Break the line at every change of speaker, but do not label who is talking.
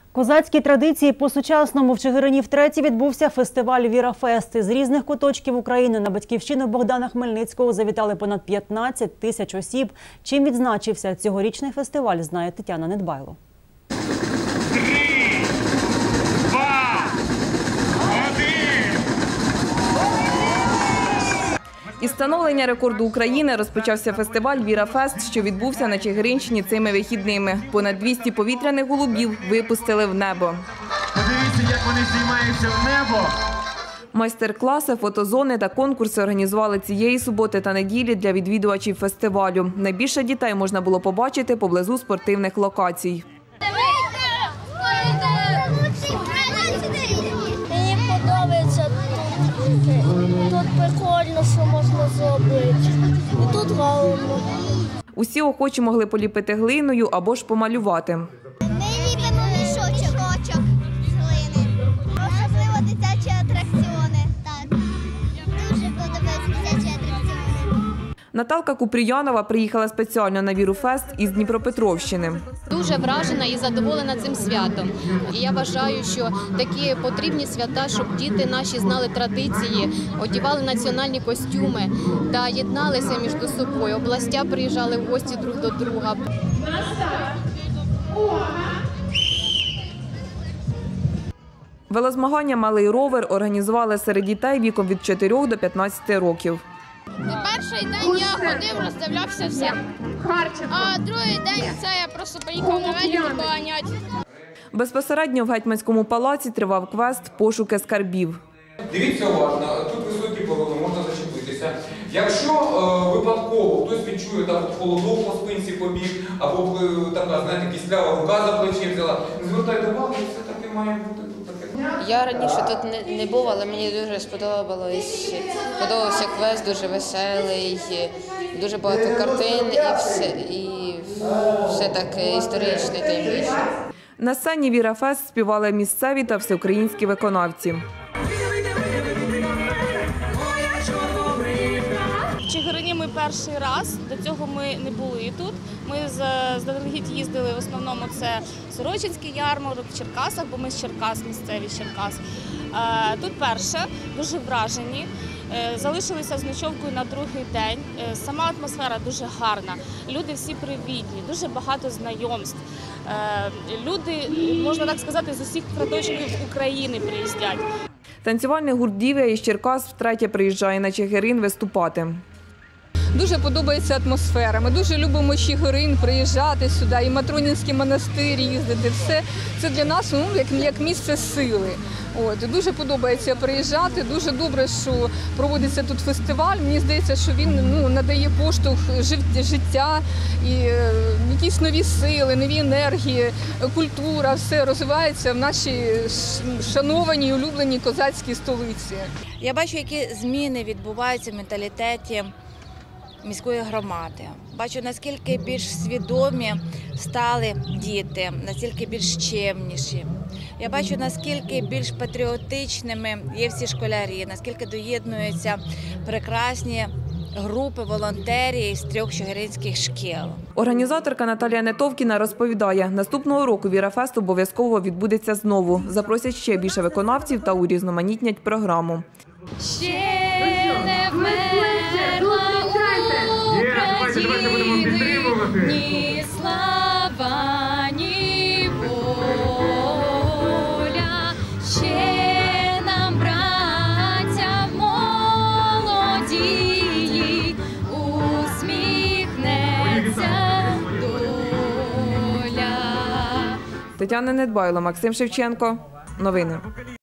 Козацькі традиції по-сучасному в Чигирині втретє відбувся фестиваль «Вірафест». З різних куточків України на батьківщину Богдана Хмельницького завітали понад 15 тисяч осіб. Чим відзначився цьогорічний фестиваль, знає Тетяна Недбайло.
3, 2, 1.
Із встановлення рекорду України розпочався фестиваль «Вірафест», що відбувся на Чигиринщині цими вихідними. Понад 200 повітряних голубів випустили в небо.
Подивіться, як вони здіймаються в небо.
Майстер-класи, фотозони та конкурси організували цієї суботи та неділі для відвідувачів фестивалю. Найбільше дітей можна було побачити поблизу спортивних локацій.
Мені подобається тут прикольно, що можна зробити. І тут гарно.
Усі охочі могли поліпити глиною або ж помалювати.
Ми ліпимо мішочок з глини. Особливо дитячі атракціони. Так. Дуже подобаються дитячі атракціони.
Наталка Купріянова приїхала спеціально на «Вірафест» із Дніпропетровщини.
Дуже вражена і задоволена цим святом. І я вважаю, що такі потрібні свята, щоб діти наші знали традиції, одягали національні костюми та єдналися між собою. Областя приїжджали в гості друг до друга.
Велозмагання «Малий ровер» організували серед дітей віком від 4 до 15 років.
Перший день я ходив, роздивлявся все. А другий день це я просто поїхав на велику поганяти.
Безпосередньо в Гетьманському палаці тривав квест «Пошуки скарбів».
Дивіться уважно, тут високі полони, можна зачепитися. Якщо випадково хтось відчує там холодок по спинці побіг, або там, знаєте, кислява рука за плече взяла, не звертайте увагу, все таки має бути тут таке.
Я раніше тут не був, але мені дуже сподобалось. Подобався квест, дуже веселий, дуже багато картин і все так історичне таємниче.
На сцені «Вірафест» співали місцеві та всеукраїнські виконавці.
В Чигирині ми перший раз, до цього ми не були тут. Ми заздалегідь їздили, в основному це Сорочинський ярмарок, в Черкасах, бо ми з Черкас, місцеві з Черкас. Тут перше, дуже вражені, залишилися з ночовкою на другий день. Сама атмосфера дуже гарна, люди всі привітні, дуже багато знайомств. Люди, можна так сказати, з усіх куточків України приїздять.
Танцювальний гурт «Дів'я» із Черкас втретє приїжджає на Чигирин виступати.
Дуже подобається атмосфера. Ми дуже любимо Чигирин, приїжджати сюди, і Матронінський монастир їздити. Все це для нас як місце сили. Дуже подобається приїжджати, дуже добре, що проводиться тут фестиваль. Мені здається, що він надає поштовх життя, і якісь нові сили, нові енергії, культура, все розвивається в нашій шанованій, улюбленій козацькій столиці.
Я бачу, які зміни відбуваються в менталітеті міської громади. Бачу, наскільки більш свідомі стали діти, наскільки більш чемніші. Я бачу, наскільки більш патріотичними є всі школярі, наскільки доєднуються прекрасні групи волонтерів з 3 чигиринських шкіл.
Організаторка Наталія Нетовкіна розповідає, наступного року «Вірафест» обов'язково відбудеться знову. Запросять ще більше виконавців та урізноманітнять програму.
Ще не вмерла України, ні слава, ні воля. Ще нам, браття молоді, усміхнеться доля.
Тетяна Недбайло, Максим Шевченко. Новини.